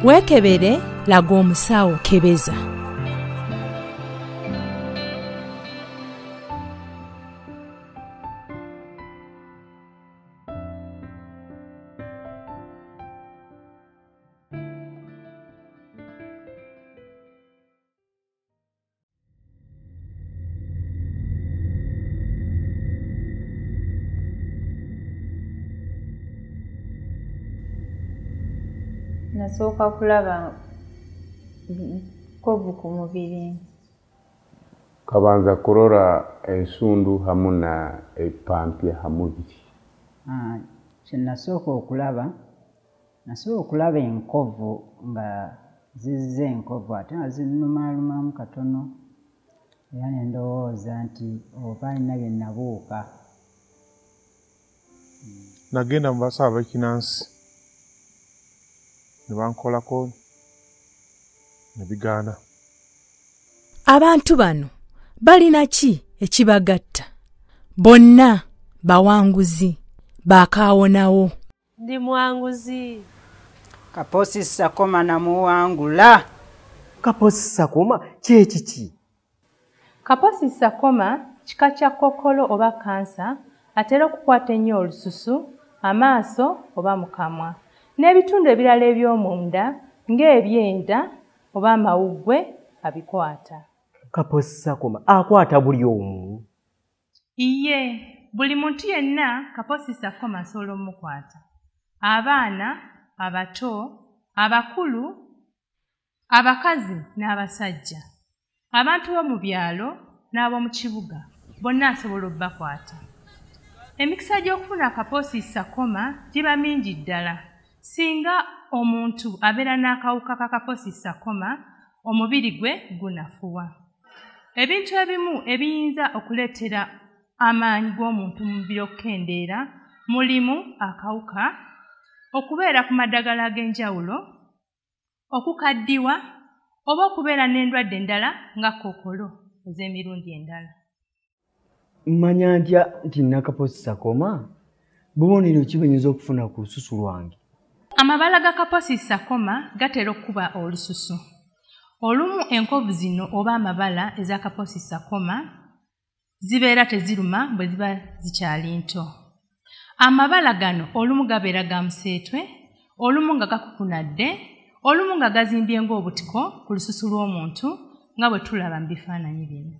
Weekebere laga omusawo kebeza. Nasooka kulaba kovu ku mubiri. Kabanza kurora ensundu hamu na epampya hamubiri. Nasooka okulaba enkovu nga zizze enkovu ate nga zinnumalumamu katono. Era ne ndowooza nti oba alina bye nabuuka. Nagenda mu basawo b'ekinansi. Nebankolako nebigaana. Abantu bano balina ki ekibagatta? Bonna bawanguzi bakaawonawo. Ndi mwanguzi. Kaposi Sakoma namuwangula. Kaposi Sakoma kyekiki? Kaposi Sakoma kika kya kokolo oba kansa atera okukwata ennyo olususu, amaaso oba mu kamwa. N'ebitundu ebirala eby'omunda ng'ebyenda oba amawuggwe abikwata. Kaposi Sakoma akwata buli omu? Iye, buli muntu yenna Kaposi Sakoma asobola omukwata. Abaana, abato, abakulu, abakazi n'abasajja. Abantu b'omu byalo n'ab'omu kibuga bonna asobola obbakwata. Emikisa gy'okufuna Kaposi Sakoma giba mingi ddala. Singa omuntu abeera n'akawuka ka Kaposi Sakoma, omubiri gwe gunafuwa. Ebintu ebimu ebiyinza okuleetera amaanyi g'omuntu mu mubiri okukendeera mulimu akawuka, okubeera ku maddagala ag'enjawulo, okukaddiwa oba okubeera n'endwadde endala nga kookolo ez'emirundi endala. Mmanya ntya nti nina Kaposi Sakoma? Bubonero ki bwe nnyinza okufuna ku lususu lwange? Amabala ga Kaposi Sakoma gatera okuba olususu. Olumu enkovu zino oba amabala eza Kaposi Sakoma zibeera teziruma bwe ziba zikyali nto. Amabala gano olumu gabeera ga museetwe, olumu nga gakukunadde, olumu nga gazimbye ng'obutiko ku lususu lw'omuntu nga bwe tulaba mu bifaananyi bino.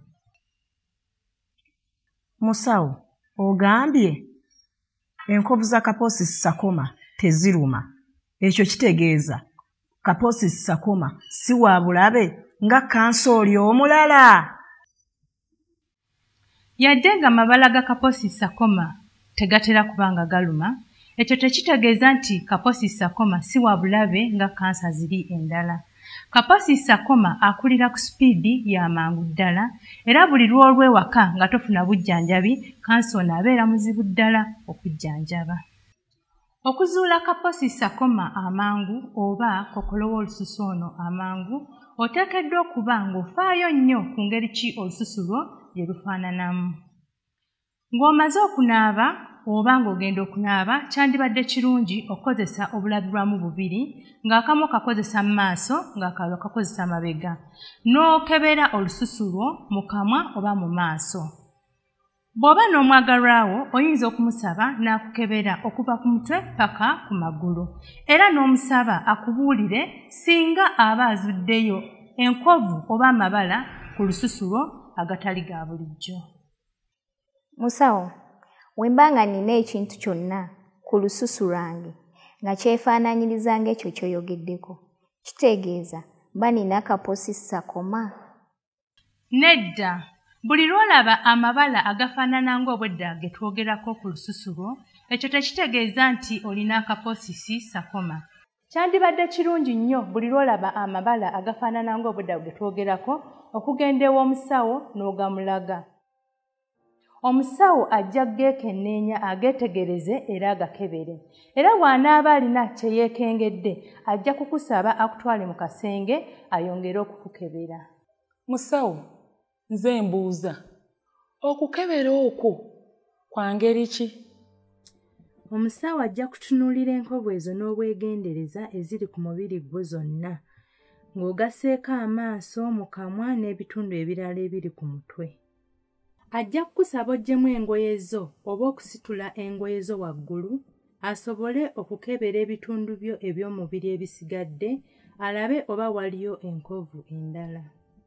Musawo, ogambye enkovu za Kaposi Sakoma teziruma. Ekyo kitegeeza Kaposi Sakoma si wa bulabe nga kansooli omulala. Yadde nga amabala ga Kaposi Sakoma tegatera kubanga galuma, ekyo tekitegeeza nti Kaposi Sakoma si wa bulabe nga kansa ziri endala. Kaposi Sakoma akulira ku sipiidi ya mangu ddala, era buli lw'olwewaka nga tofuna bujjanjabi, kansa ono abeera muzibu ddala okujjanjaba. Okuzuula Kaposi Sakoma amangu oba kokolo w'olususu ono amangu, oteekeddwa okuba ng'ofaayo nnyo ku ngeri ki olususu lwo gye lufaananamu. Ng'omaze okunaaba oba ng'ogenda okunaaba, kyandibadde kirungi okukozesa obulabirwamu bubiri, ng'akamu okakozesa mu maaso ng'akalala okakozesa mabega, n'okebera olususu lwo mu kamwa oba mu maaso. Bw'oba n'omwagalwawo oyinza okumusaba n'akukebera okuva ku mutwe paka ku magulu, era n'omusaba akubuulire singa aba azuddeyo enkovu oba amabala ku lususu lwo agatali ga bulijjo. Musawo, bwe mba nga nina ekintu kyonna ku lususu lwange nga kyefaanaanyiriza ng'ekyo ky'oyogeddeko, kitegeeza mba nina Kaposi Sakoma? Nedda. Buli lw'olaba amabala agafaanana ng'obwedda ge twogerako ku lususu lwo, ekyo tekitegeeza nti olina Kaposi Sakoma. Kyandibadde kirungi nnyo buli lw'olaba amabala agafaanana ng'obwedda ge twogerako okugenda ew'omusawo n'ogamulaga. Omusawo ajja geekenneenya ageetegereze era agakebere. Era bw'anaaba alina kye yeekengedde ajja kukusaba akutwale mu kasenge ayongere okukukebera. Musawo, nze mbuuza, okukebera okwo kwa ngeri ki? Omusawo ajja kutunuulira enkovu ezo n'obwegendereza eziri ku mubiri gwo zonna, ng'ogasseeko amaaso, mu kamwa n'ebitundu ebirala ebiri ku mutwe. Ajja kukusaba oggyemu engoye zo oba okusitula engoye zo waggulu, asobole okukebera ebitundu byo eby'omubiri ebisigadde, alabe oba waliyo enkovu endala.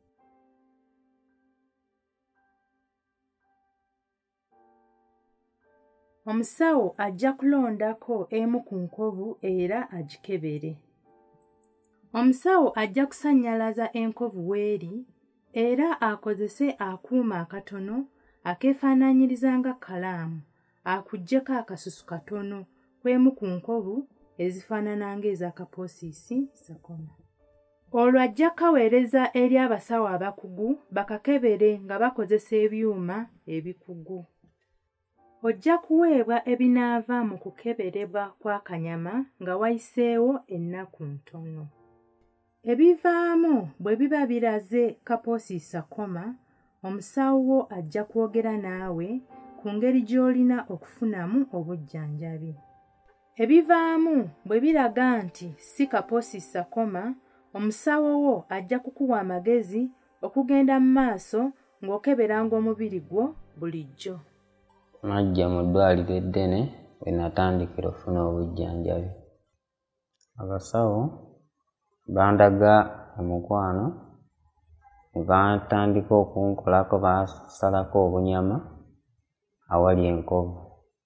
Omusawo ajja kulondako emu ku nkovu era agikebere. Omusawo ajja kusannyalaza enkovu w'eri era akozese akuuma akatono akeefaanaanyiriza nga kkalaamu akuggyeko akasusu katono kw'emu ku nkovu ezifaanana ng'eza kapoosiisi sakoma. Olwo ajja kaweereza eri abasawo abakugu bakakebere nga bakozesa ebyuma ebikugu. Ojja kuweebwa ebinaava mu kukeberebwa kw'akanyama nga wayiseewo ennaku ntono. Ebivaamu bwe biba biraze kapoosiisakoma, omusawo wo ajja kwogera naawe ku ngeri gy'olina okufunamu obujjanjabi. Ebivaamu bwe biraga nti si kapoosiisakoma, omusawo wo ajja kukuwa amagezi okugenda mu maaso ng'okeberanga omubiri gwo bulijjo. Najja mu ddwaliro eddene we natandikira ofuna obujjanjabi. Abasawo bandaga omukwano ne batandika okunkolako, basalako obunyama awali enkovu.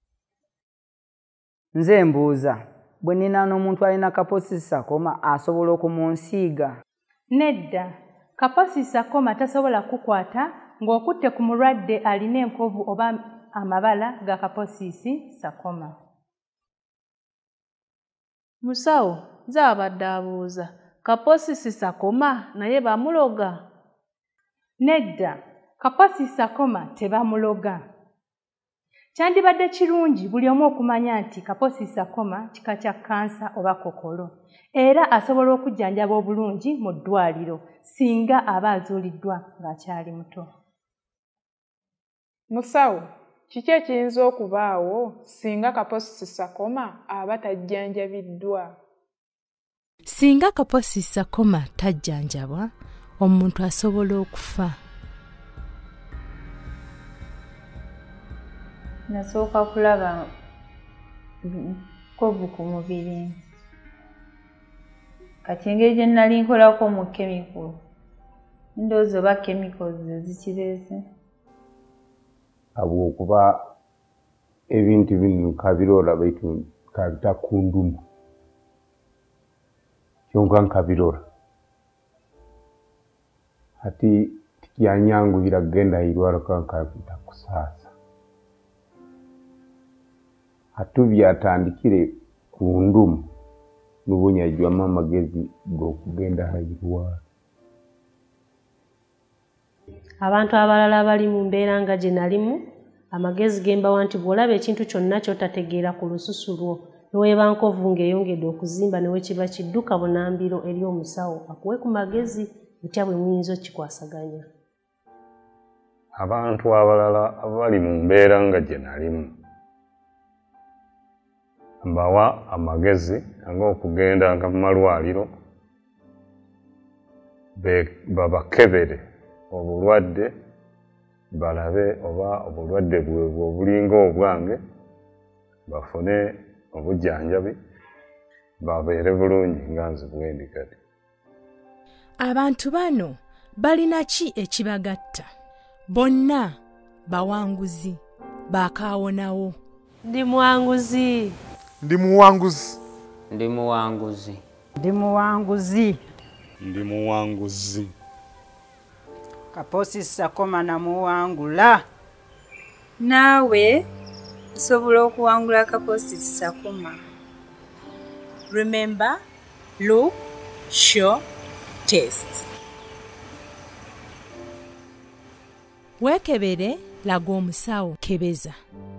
Nze mbuuza, bwe nina n'omuntu alina kapoosiisakoma asobola okumunsiiga? Nedda, kapoosiisakoma tasobola kukwata ng'okutte ku mulwadde alina enkovu oba amabala ga kapoosiisakoma. Musawo, nze abadde abuuza, kapoosiisakoma naye bamuloga? Nedda, kapoosiisakoma tebamuloga. Kyandibadde kirungi buli omu okumanya nti kapoosiisakoma kika kya kansa oba kokolo, era asobola okujjanjaba obulungi mu ddwaliro singa aba azuuliddwa ng'akyali muto. Musawo, kiki ekiyinza okubaawo singa kapoosiisakoma aba tajjanjabiddwa? Singa kapoosiisakoma tajjanjabwa, omuntu asobola okufa. Nasooka kulaba nkovu ku mubiri. Kati engeri gye nnali nkolako mu kemiko, ndowooza oba chemicals zikireese. Habwokuba ebintu bino kabirora baitu kabita ku ndumu. Kyonka nkabirora. Ati tikyanyanguhira kugenda irwaro kankabita kusaasa. Hatu byatandikire ku ndumu n'obunyajwamu amagezi g'okugenda hairwaro. Abantu abalala abali mu mbeera nga gye nalimu, amagezi gembawa nti bw'olaba ekintu kyonna ky'otategeera ku lususu lwo n'oweeba nkovu ng'eyongedde okuzimba ne bwe kiba kidduka bunambiro eri omusawo akuwe ku magezi butya bwe muyinza okikwasaganya. Abantu abalala abali mu mbeera nga gye nalimu, mbawa amagezi ng'okugenda mu malwaliro babakebere obulwadde, balabe oba obulwadde bwebwe obulinga obwange, bafune obujjanjabi, babeere bulungi nga nze bwendi kati. Abantu bano balina ki ekibagatta? Bonna bawanguzi, baakaawonawo. Ndi muwanguzi. Ndi muwanguzi. Ndi muwanguzi. Ndi muwanguzi. Ndi muwanguzi. Kapoosiisakoma namuwangula. Naawe osobola okuwangula kapoosiisakoma. Remember, look, show, test. Weekebere, laga omusawo, kebeza.